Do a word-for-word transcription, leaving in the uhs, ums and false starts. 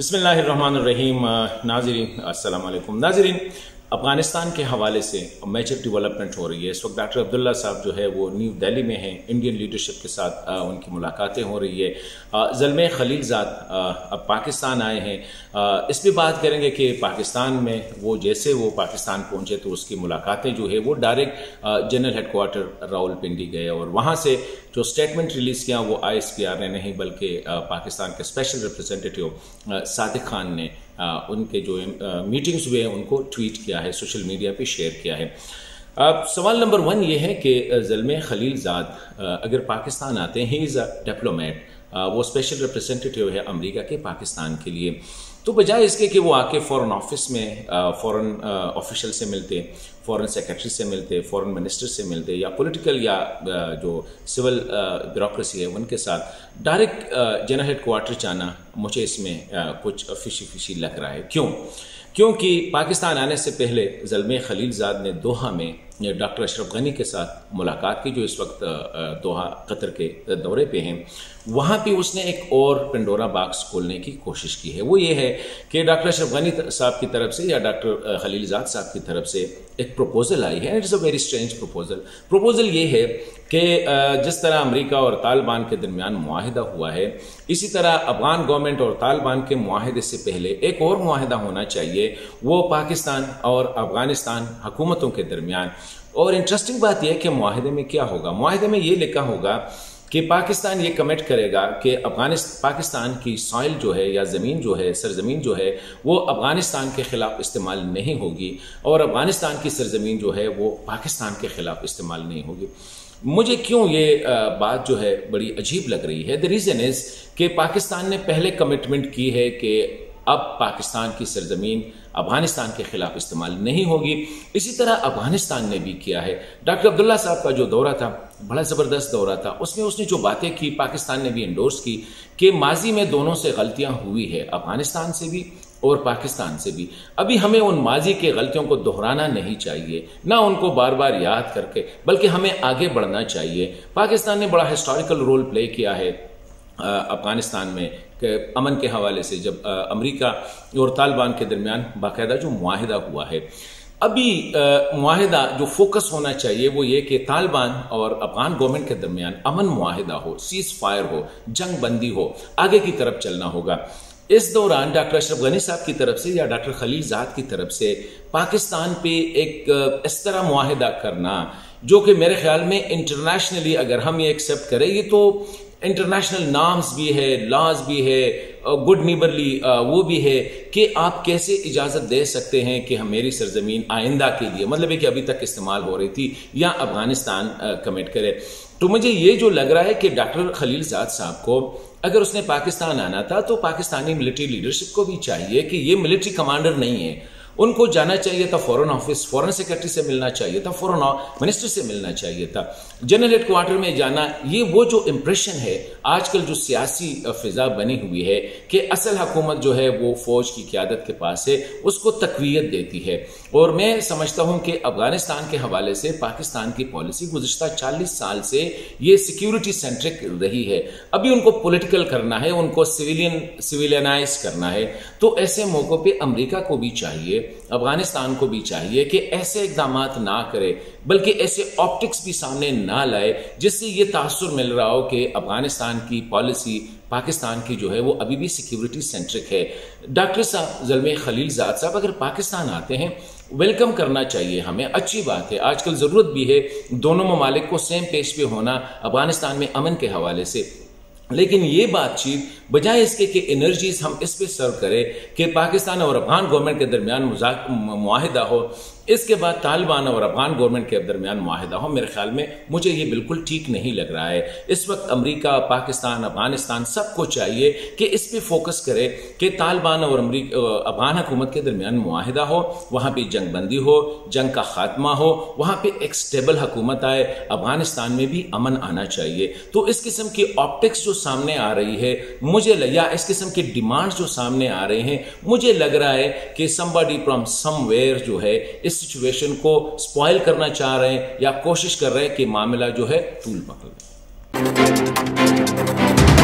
बिस्मिल्लाहिर्रहमानिर्रहीम। नाज़रीन अस्सलाम वालेकुम। नाज़रीन, अफ़गानिस्तान के हवाले से मेजर डेवलपमेंट हो रही है। इस वक्त डॉक्टर अब्दुल्ला साहब जो है वो न्यू दिल्ली में हैं, इंडियन लीडरशिप के साथ आ, उनकी मुलाकातें हो रही है। ज़ल्मे खलीलज़ाद अब पाकिस्तान आए हैं। आ, इस पर बात करेंगे कि पाकिस्तान में वो जैसे वो पाकिस्तान पहुंचे तो उसकी मुलाकातें जो है वो डायरेक्ट जनरल हेडक्वार्टर रावलपिंडी गए और वहाँ से जो स्टेटमेंट रिलीज़ किया वो आई एस पी आर ने नहीं बल्कि पाकिस्तान के स्पेशल रिप्रेजेंटेटिव सादिक खान ने आ, उनके जो मीटिंग्स हुए हैं उनको ट्वीट किया है, सोशल मीडिया पे शेयर किया है। अब सवाल नंबर वन ये है कि ज़ल्मे खलीलज़ाद अगर पाकिस्तान आते हैं, ही इज़ अ डिप्लोमेट, वो स्पेशल रिप्रेजेंटेटिव है अमेरिका के पाकिस्तान के लिए, तो बजाय इसके कि वो आके फ़ॉरेन ऑफिस में फ़ॉरेन ऑफिशियल से मिलते, फ़ॉरेन सेक्रेटरी से मिलते, फ़ॉरेन मिनिस्टर से मिलते या पॉलिटिकल या जो सिविल ब्यूरोक्रेसी है उनके साथ डायरेक्ट जनरल हेडक्वार्टर जाना, मुझे इसमें कुछ फिशी फिशी लग रहा है। क्यों? क्योंकि पाकिस्तान आने से पहले ज़ल्मे खलीलज़ाद ने दोहा में डॉक्टर अशरफ गनी के साथ मुलाकात की, जो इस वक्त दोहा कतर के दौरे पे हैं। वहाँ पे उसने एक और पेंडोरा बॉक्स खोलने की कोशिश की है। वो ये है कि डॉक्टर अशरफ गनी साहब की तरफ से या डॉक्टर खलीलज़ाद साहब की तरफ से एक प्रपोजल आई है। It's a very strange proposal. Proposal ये है कि जिस तरह अमेरिका और तालिबान के दरमियान मुआहिदा हुआ है, इसी तरह अफगान गवर्नमेंट और तालिबान के मुआहिदे से पहले एक और मुआहिदा होना चाहिए, वो पाकिस्तान और अफगानिस्तान हुकूमतों के दरमियान। और इंटरेस्टिंग बात यह है कि मुआहिदे में क्या होगा, मुआहिदे में ये लिखा होगा कि पाकिस्तान ये कमिट करेगा कि अफगानिस्तान पाकिस्तान की सॉइल जो है या ज़मीन जो है, सरजमीन जो है, वो अफगानिस्तान के ख़िलाफ़ इस्तेमाल नहीं होगी और अफगानिस्तान की सरजमीन जो है वो पाकिस्तान के ख़िलाफ़ इस्तेमाल नहीं होगी। मुझे क्यों ये बात जो है बड़ी अजीब लग रही है? द रीज़न इज़ कि पाकिस्तान ने पहले कमिटमेंट की है कि अब पाकिस्तान की सरजमीन अफगानिस्तान के खिलाफ इस्तेमाल नहीं होगी। इसी तरह अफगानिस्तान ने भी किया है। डॉक्टर अब्दुल्ला साहब का जो दौरा था बड़ा ज़बरदस्त दौरा था। उसमें उसने जो बातें की, पाकिस्तान ने भी इंडोर्स की कि माजी में दोनों से गलतियां हुई है, अफगानिस्तान से भी और पाकिस्तान से भी। अभी हमें उन माजी के गलतियों को दोहराना नहीं चाहिए, ना उनको बार बार याद करके, बल्कि हमें आगे बढ़ना चाहिए। पाकिस्तान ने बड़ा हिस्टोरिकल रोल प्ले किया है अफगानिस्तान में कि अमन के हवाले से, जब अमेरिका और तालिबान के दरमियान बाकायदा जो मुआहिदा हुआ है। अभी मुआहिदा जो फोकस होना चाहिए वो ये कि तालिबान और अफगान गवर्नमेंट के दरमियान अमन मुआहिदा हो, सीज फायर हो, जंग बंदी हो, आगे की तरफ चलना होगा। इस दौरान डॉक्टर अशरफ गनी साहब की तरफ से या डॉक्टर खलीलज़ाद की तरफ से पाकिस्तान पे एक इस तरह मुआहिदा करना जो कि मेरे ख्याल में इंटरनेशनली अगर हम ये एक्सेप्ट करें, ये तो इंटरनेशनल नॉर्म्स भी है, लॉज भी है, गुड नीबरली वो भी है कि आप कैसे इजाज़त दे सकते हैं कि हम मेरी सरजमीन आइंदा के लिए, मतलब है कि अभी तक इस्तेमाल हो रही थी, या अफगानिस्तान कमिट करे। तो मुझे ये जो लग रहा है कि डॉक्टर खलीलज़ाद साहब को अगर उसने पाकिस्तान आना था तो पाकिस्तानी मिलिट्री लीडरशिप को भी चाहिए कि ये मिलिट्री कमांडर नहीं है, उनको जाना चाहिए था फॉरेन ऑफिस, फॉरेन सेक्रेटरी से मिलना चाहिए था, फॉरेन मिनिस्टर से मिलना चाहिए था, जनरल हेडक्वार्टर में जाना। ये वो जो इम्प्रेशन है आजकल जो सियासी फिजा बनी हुई है कि असल हुकूमत जो है वो फौज की क़यादत के पास है, उसको तकवीयत देती है। और मैं समझता हूँ कि अफगानिस्तान के हवाले से पाकिस्तान की पॉलिसी गुज़िश्ता चालीस साल से ये सिक्योरिटी सेंट्रिक रही है। अभी उनको पॉलिटिकल करना है, उनको सिविलियन सिविलियनाइज करना है। तो ऐसे मौक़ों पर अमरीका को भी चाहिए, अफगानिस्तान को भी चाहिए कि ऐसे इक़दाम ना करे, बल्कि ऐसे ऑप्टिक्स भी सामने ना लाए जिससे ये तासुर मिल रहा हो कि अफगानिस्तान की पॉलिसी पाकिस्तान की जो है वो अभी भी सिक्योरिटी सेंट्रिक है। डॉक्टर साहब ज़ल्मे खलीलज़ाद साहब अगर पाकिस्तान आते हैं, वेलकम करना चाहिए हमें, अच्छी बात है। आजकल ज़रूरत भी है दोनों ममालिक को सेम पेज पे होना अफगानिस्तान में अमन के हवाले से। लेकिन ये बातचीत बजाय इसके कि एनर्जीज हम इस पे सर्व करें कि पाकिस्तान और अफगान गवर्नमेंट के दरमियान मुआहिदा हो, इसके बाद तालिबान और अफगान गवर्नमेंट के दरमियान मुआहिदा हो, मेरे ख्याल में मुझे ये बिल्कुल ठीक नहीं लग रहा है। इस वक्त अमेरिका, पाकिस्तान, अफगानिस्तान सबको चाहिए कि इस पे फोकस करे कि तालिबान और अफगान हुकूमत के दरमियान मुआहिदा हो, वहाँ पे जंग बंदी हो, जंग का खात्मा हो, वहाँ पे एक स्टेबल हुकूमत आए, अफगानिस्तान में भी अमन आना चाहिए। तो इस किस्म की ऑप्टिक्स जो सामने आ रही है, मुझे या इस किस्म के डिमांड्स जो सामने आ रहे हैं, मुझे लग रहा है कि somebody from somewhere जो है इस सिचुएशन को स्पॉइल करना चाह रहे हैं या कोशिश कर रहे हैं कि मामला जो है तूल पकड़ ले।